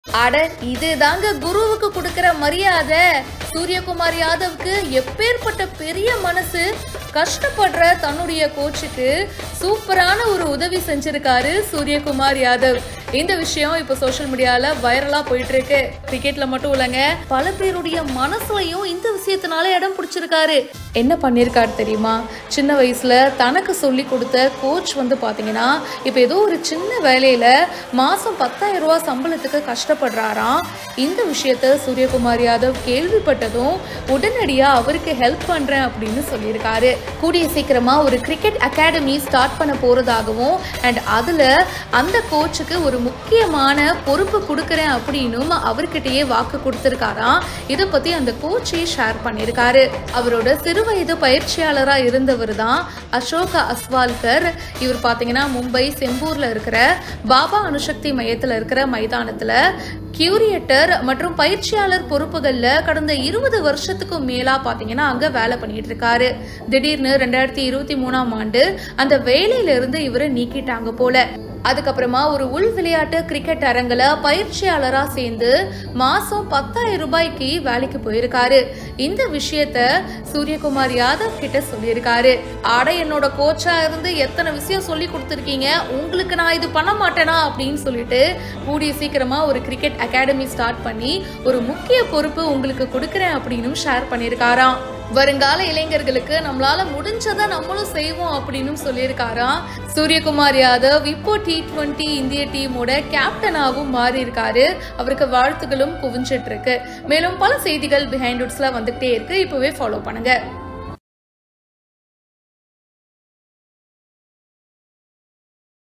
அட இதுதாங்க குருவுக்கு கொடுக்கிற மரியாதை. சூரியகுமார் யாதவுக்கு எப்பேற்பட்ட பெரிய மனசு. கஷ்டப்படுற தன்னுடைய கோச்சுக்கு சூப்பரான ஒரு உதவி செஞ்சிருக்காரு சூரியகுமார் யாதவ். இந்த விஷயம் இப்போ சோஷியல் மீடியால வைரலா போயிட்டு இருக்கு. கிரிக்கெட்ல மட்டும் இல்லைங்க, பல பேருடைய மனசுலையும் இந்த விஷயத்தினால இடம் பிடிச்சிருக்காரு. என்ன பண்ணிருக்காரு தெரியுமா? சின்ன வயசுல தனக்கு சொல்லி கொடுத்த கோச் பாத்தீங்கன்னா இப்போ ஏதோ ஒரு சின்ன வேலையில மாசம் 10,000 ரூபாய் சம்பளத்துக்கு கஷ்டப்படுறாராம். இந்த விஷயத்த சூரியகுமார் யாதவ் கேள்விப்பட்டதும் உடனடியா அவருக்கு ஹெல்ப் பண்றேன் அப்படின்னு சொல்லியிருக்காரு. கூடிய சீக்கிரமா ஒரு கிரிக்கெட் அகாடமி ஸ்டார்ட் பண்ண போறதாகவும் அண்ட் அதுல அந்த கோச்சுக்கு ஒரு முக்கியமான பொறுப்பு கொடுக்கறேன் அப்படின்னு அவர்கிட்டயே வாக்கு கொடுத்திருக்காராம். இதை பத்தி அந்த கோச்சே ஷேர் பண்ணியிருக்காரு. அவரோட சிறுவயது பயிற்சியாளரா இருந்தவர் தான் அசோக் அஸ்வால்கர். இவர் பாத்தீங்கன்னா மும்பை செம்பூர்ல இருக்கிற பாபா அணுசக்தி மையத்துல இருக்கிற மைதானத்துல கியூரியேட்டர் மற்றும் பயிற்சியாளர் பொறுப்புகள்ல கடந்த 20 வருஷத்துக்கும் மேலா பாத்தீங்கன்னா அங்க வேலை பண்ணிட்டு இருக்காரு. திடீர்னு 2023ஆம் ஆண்டு அந்த வேலையில இருந்து இவரை நீக்கிட்டாங்க போல. அதுக்கப்புறமா ஒரு உள் விளையாட்டு கிரிக்கெட் அரங்குல பயிற்சியாளரா சேர்ந்து மாசம் 10,000 ரூபாய்க்கு வேலைக்கு போயிருக்காரு. இந்த விஷயத்த சூரியகுமார் யாதவ் கிட்ட சொல்லியிருக்காரு. ஆட என்னோட கோச்சா இருந்து எத்தனை விஷயம் சொல்லி கொடுத்துருக்கீங்க, உங்களுக்கு நான் இது பண்ண மாட்டேனா அப்படின்னு சொல்லிட்டு கூடிய சீக்கிரமா ஒரு கிரிக்கெட் அகாடமி ஸ்டார்ட் பண்ணி ஒரு முக்கிய பொறுப்பு உங்களுக்கு கொடுக்கறேன் அப்படின்னு ஷேர் பண்ணியிருக்காராம். வருங்கால இளைஞர்களுக்கு நம்மளால முடிஞ்சதை நம்மளும் செய்வோம் அப்படின்னு சொல்லியிருக்காராம். சூரியகுமார் யாதவ் இப்போ T20 இந்திய டீமோட கேப்டனாகவும் மாறி இருக்காரு. அவருக்கு வாழ்த்துகளும் குவிஞ்சிட்டு இருக்கு. மேலும் பல செய்திகள் பிஹைண்ட் வுட்ஸ்ல வந்துகிட்டே இருக்கு. இப்பவே ஃபாலோ பண்ணுங்க.